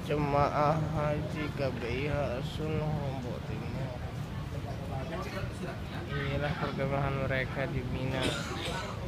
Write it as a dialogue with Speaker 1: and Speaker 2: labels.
Speaker 1: Jemaah Haji KBIH Asul Lombok Timur. Inilah perkembangan mereka di Mina.